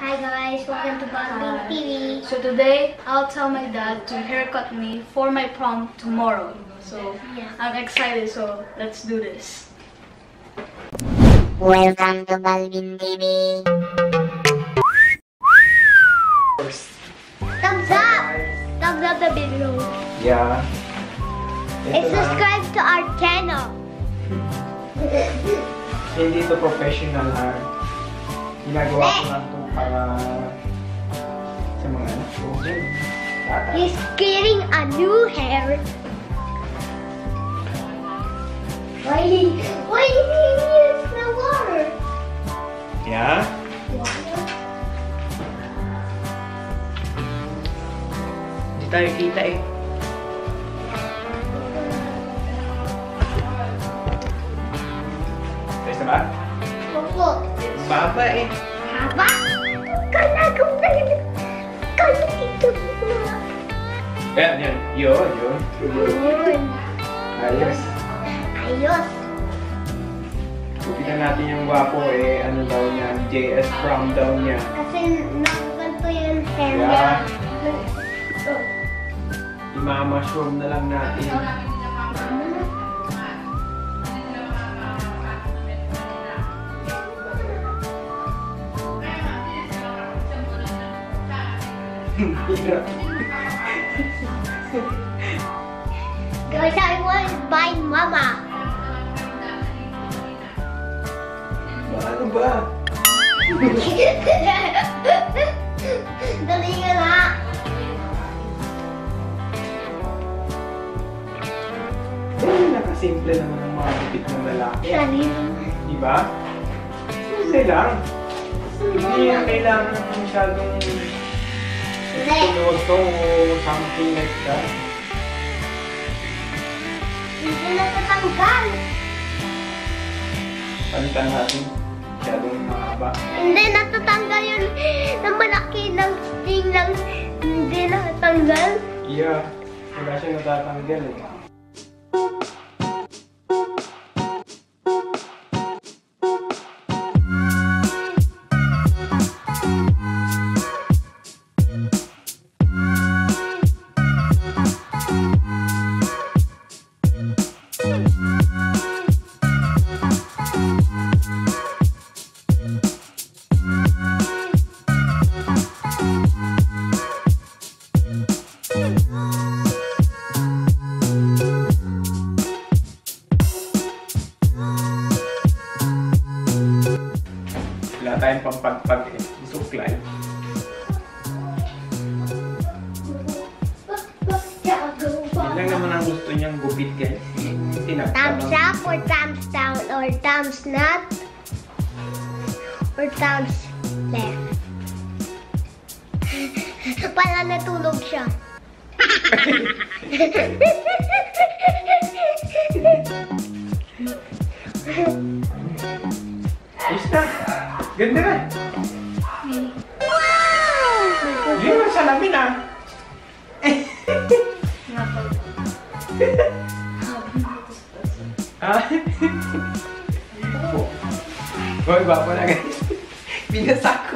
Hi guys, welcome to Bonding TV. So today, I'll tell my dad to haircut me for my prom tomorrow. So Yeah. I'm excited, so let's do this. Welcome to Balvin TV. Thumbs up! Thumbs up the video. Yeah. And subscribe to our channel. Hindi ito professional ha. Ginagawa ko lang ito para sa mga anak ko. Tata. He's getting a new hair. Why did he use the water? Yeah? Hindi tayo kita eh. Ayos na ba? Opo. Baba eh. Haba? Kala ko na yun. Kala dito na. Yan. Yun. Yun. Ayos. Ayos. Kupitan natin yung gwapo eh. Ano daw niya? JS prom daw niya. Kasi nakaganto yung hair niya. Yeah. I-mushroom na lang natin. Guys, I want to buy mama. Ano ba? Dali nga na. Nakasimple naman ang mga bukit ng lalaki. Dali naman. Diba? Simple lang. Hindi na kailangan masyadong tunog to o something like that. Hindi na tatanggal. Palitan natin. Masyadong mahaba. Hindi natatanggal yun. Na malaki ng sting lang. Hindi natatanggal. Yeah. Wala siyang natatanggal eh. Wala tayong pampagpag eh. Suklay. Yun lang naman ang gusto niyang gupit guys. Thumbs up or thumbs down or thumbs not or thumbs left. Para natulog siya. Ayos na. Ganda na. Wow! Hindi mo salamin ah. Ah? Boy, gwapo na guys. Binasak ko.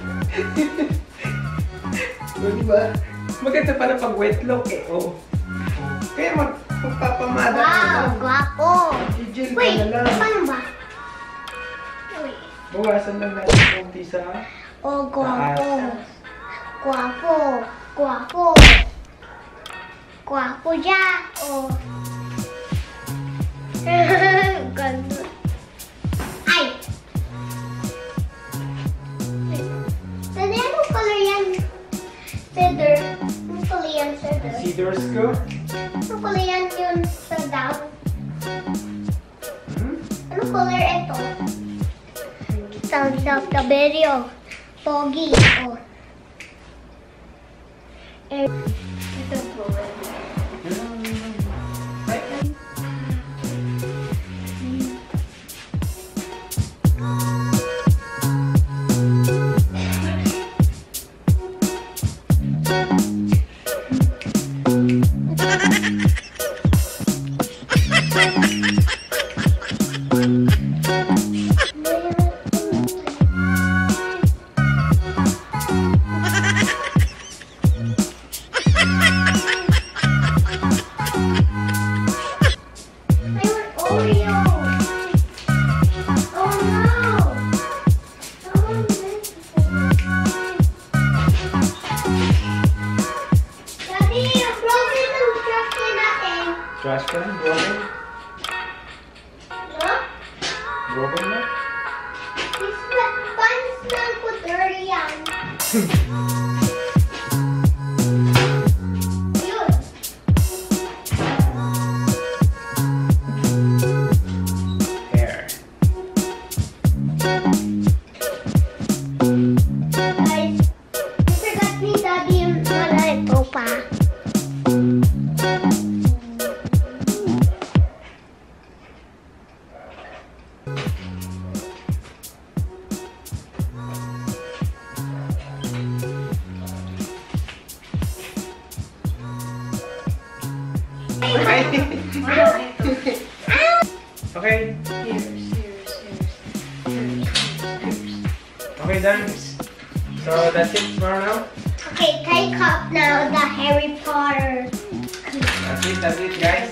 O, diba? Maganda pala pag wet look eh. Oh. Kaya magpapamada. Wow! Guwapo! I-gel ka Wait, na lang. paano ba? Wait. Bawasan lang natin konti sa... Oh, guwapo. Guwapo. Guwapo. Guwapo siya. Oh. Ganda. Ay! Dali, anong color yan? Cedar. Anong color yan, cedar? Cedars ko. Anong color yan yun sa down? Hmm? Anong color ito? Thumbs up the video. Pogi. Oh. Ito po. Trash can? Broken? No? Broken na? Paano smell ko dirty yan? Yun. Hair. Guys, I forgot ni Daddy yung malay po pa. Okay. Here's. Okay, done. So that's it for now. Okay, take up now the Harry Potter. That's it, guys.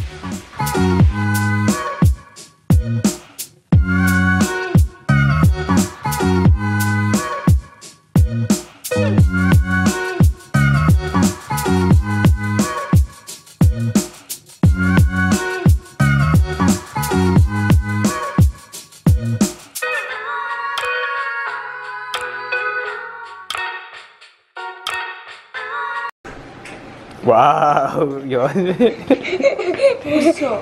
Wow! Yun. Puso.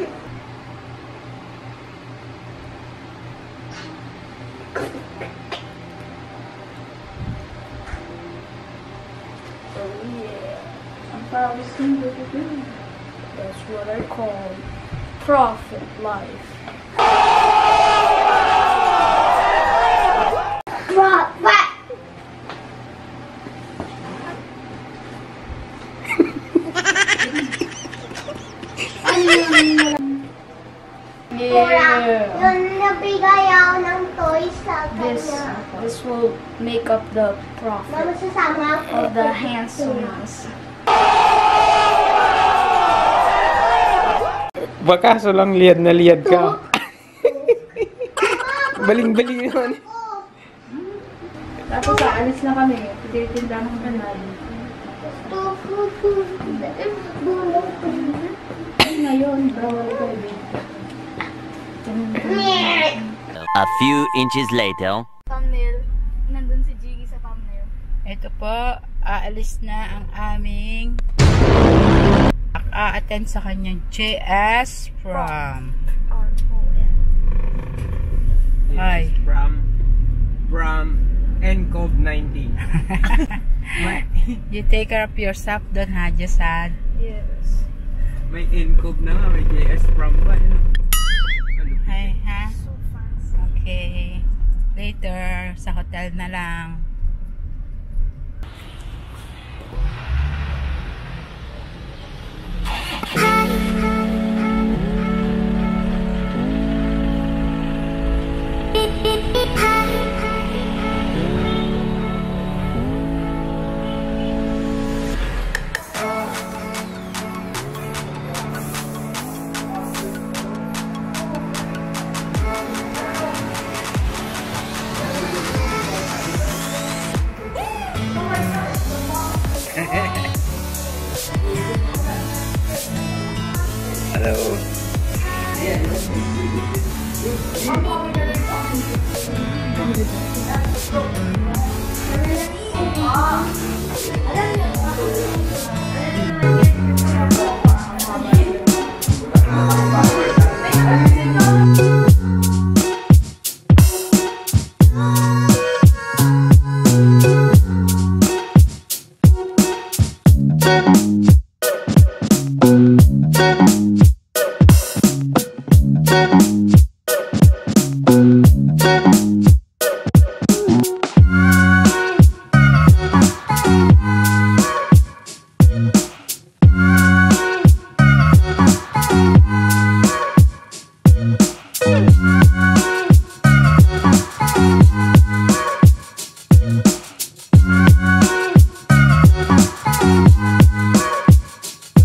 Oh yeah. I'm probably single today. That's what I call prophet life. What? Yun nabigay ako ng toys sa kanya. This will make up the prophet Masasama ko. of the handsomeness. Baka so lang liad na liad ka. Baling-baling naman. Tapos aalis na kami. Titinda ng kanal. Ngayon, bawal ko A few inches later. thumbnail. Nandun si Jiggy sa thumbnail. Ito po, aalis na ang aming a-attend sa kanyang JS prom. Hi. From NCOV 19. You take care of yourself, don't ha, Jasan. Yes. May NCOV na nga, may JS prom pa. Hi, ha? So fast. Okay. Later, sa hotel na lang. Hello.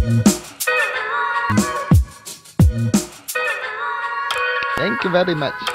Thank you very much.